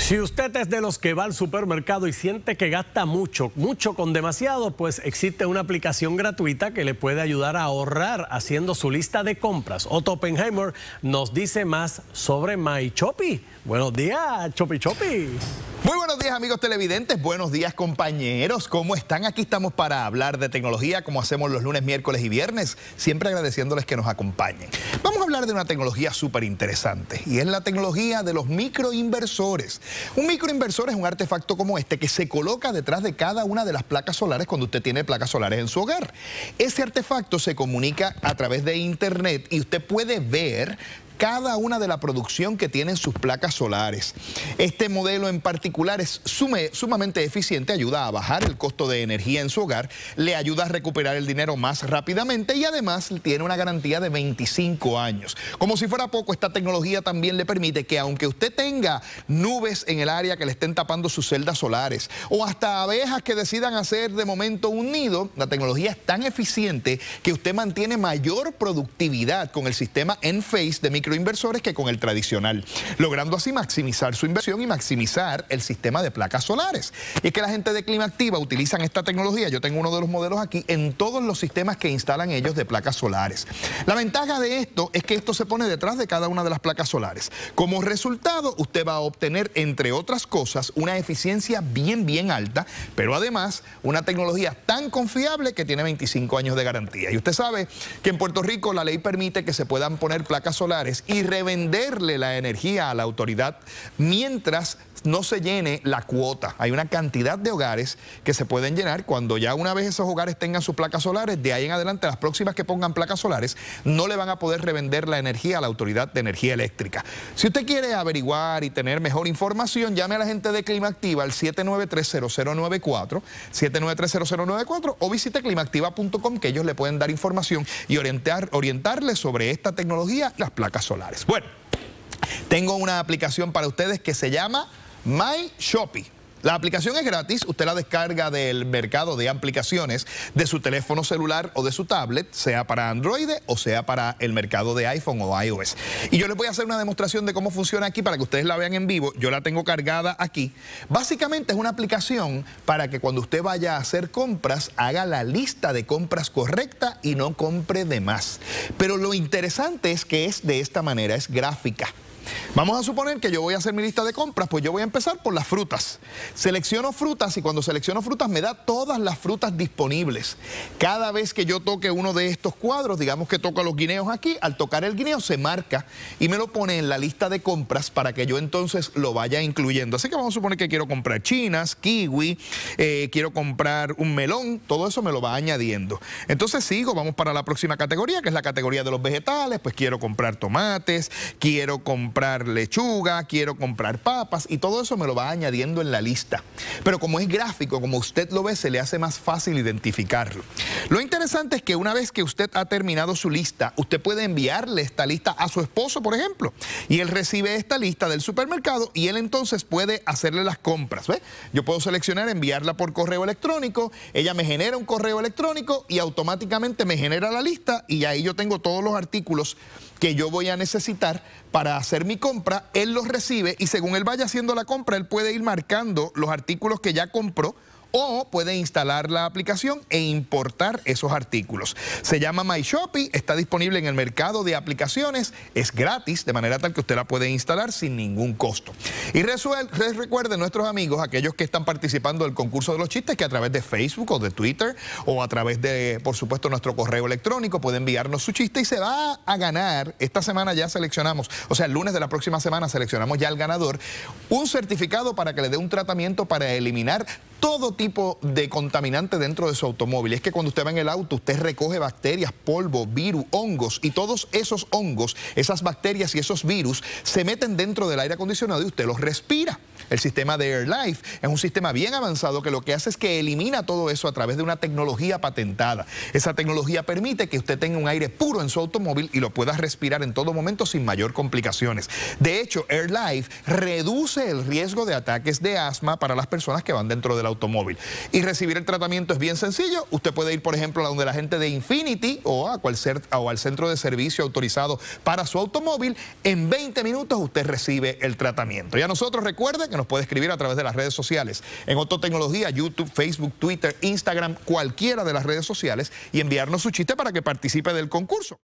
Si usted es de los que va al supermercado y siente que gasta mucho con demasiado, pues existe una aplicación gratuita que le puede ayudar a ahorrar haciendo su lista de compras. Otto Oppenheimer nos dice más sobre MyShopi. Buenos días, Chopi Chopi. Muy buenos días, amigos televidentes, buenos días, compañeros, ¿cómo están? Aquí estamos para hablar de tecnología, como hacemos los lunes, miércoles y viernes, siempre agradeciéndoles que nos acompañen. Vamos a hablar de una tecnología súper interesante, y es la tecnología de los microinversores. Un microinversor es un artefacto como este que se coloca detrás de cada una de las placas solares cuando usted tiene placas solares en su hogar. Ese artefacto se comunica a través de internet y usted puede ver cada una de la producción que tienen sus placas solares. Este modelo en particular es sumamente eficiente, ayuda a bajar el costo de energía en su hogar, le ayuda a recuperar el dinero más rápidamente y además tiene una garantía de 25 años. Como si fuera poco, esta tecnología también le permite que aunque usted tenga nubes en el área que le estén tapando sus celdas solares o hasta abejas que decidan hacer de momento un nido, la tecnología es tan eficiente que usted mantiene mayor productividad con el sistema Enphase de microinversores que con el tradicional, logrando así maximizar su inversión y maximizar el sistema de placas solares. Y es que la gente de Clima Activa utilizan esta tecnología, yo tengo uno de los modelos aquí, en todos los sistemas que instalan ellos de placas solares. La ventaja de esto es que esto se pone detrás de cada una de las placas solares. Como resultado, usted va a obtener, entre otras cosas, una eficiencia bien alta, pero además una tecnología tan confiable que tiene 25 años de garantía. Y usted sabe que en Puerto Rico la ley permite que se puedan poner placas solares y revenderle la energía a la autoridad mientras no se llene la cuota. Hay una cantidad de hogares que se pueden llenar cuando ya una vez esos hogares tengan sus placas solares, de ahí en adelante las próximas que pongan placas solares no le van a poder revender la energía a la Autoridad de Energía Eléctrica. Si usted quiere averiguar y tener mejor información, llame a la gente de Clima Activa al 793-0094, 793-0094 o visite climaactiva.com que ellos le pueden dar información y orientarle sobre esta tecnología, las placas solares. Bueno, tengo una aplicación para ustedes que se llama MyShopi. La aplicación es gratis, usted la descarga del mercado de aplicaciones de su teléfono celular o de su tablet, sea para Android o sea para el mercado de iPhone o iOS. Y yo les voy a hacer una demostración de cómo funciona aquí para que ustedes la vean en vivo. Yo la tengo cargada aquí. Básicamente es una aplicación para que cuando usted vaya a hacer compras, haga la lista de compras correcta y no compre de más. Pero lo interesante es que es de esta manera, es gráfica. Vamos a suponer que yo voy a hacer mi lista de compras, pues yo voy a empezar por las frutas. Selecciono frutas y cuando selecciono frutas me da todas las frutas disponibles. Cada vez que yo toque uno de estos cuadros, digamos que toco los guineos aquí, al tocar el guineo se marca y me lo pone en la lista de compras para que yo entonces lo vaya incluyendo. Así que vamos a suponer que quiero comprar chinas, kiwi, quiero comprar un melón, todo eso me lo va añadiendo. Entonces sigo, vamos para la próxima categoría, que es la categoría de los vegetales, pues quiero comprar tomates, quiero comprar lechuga, quiero comprar papas y todo eso me lo va añadiendo en la lista. Pero como es gráfico, como usted lo ve, se le hace más fácil identificarlo. Lo interesante es que una vez que usted ha terminado su lista, usted puede enviarle esta lista a su esposo, por ejemplo, y él recibe esta lista del supermercado y él entonces puede hacerle las compras. ¿Ve? Yo puedo seleccionar enviarla por correo electrónico, ella me genera un correo electrónico y automáticamente me genera la lista y ahí yo tengo todos los artículos que yo voy a necesitar para hacer mi compra, él los recibe y según él vaya haciendo la compra, él puede ir marcando los artículos que ya compró o puede instalar la aplicación e importar esos artículos. Se llama MyShopi, está disponible en el mercado de aplicaciones, es gratis, de manera tal que usted la puede instalar sin ningún costo. Y recuerden nuestros amigos, aquellos que están participando del concurso de los chistes, que a través de Facebook o de Twitter o a través de, por supuesto, nuestro correo electrónico puede enviarnos su chiste y se va a ganar, esta semana ya seleccionamos, o sea, el lunes de la próxima semana seleccionamos ya al ganador, un certificado para que le dé un tratamiento para eliminar todo tipo de contaminante dentro de su automóvil. Es que cuando usted va en el auto, usted recoge bacterias, polvo, virus, hongos, y todos esos hongos, esas bacterias y esos virus se meten dentro del aire acondicionado y usted los respira. El sistema de AirLife es un sistema bien avanzado que lo que hace es que elimina todo eso a través de una tecnología patentada. Esa tecnología permite que usted tenga un aire puro en su automóvil y lo pueda respirar en todo momento sin mayor complicaciones. De hecho, AirLife reduce el riesgo de ataques de asma para las personas que van dentro del automóvil. Y recibir el tratamiento es bien sencillo. Usted puede ir, por ejemplo, a donde la gente de Infinity o al centro de servicio autorizado para su automóvil. En 20 minutos usted recibe el tratamiento. Y a nosotros, recuerden, que nos puede escribir a través de las redes sociales. En Otto Tecnología, YouTube, Facebook, Twitter, Instagram, cualquiera de las redes sociales y enviarnos su chiste para que participe del concurso.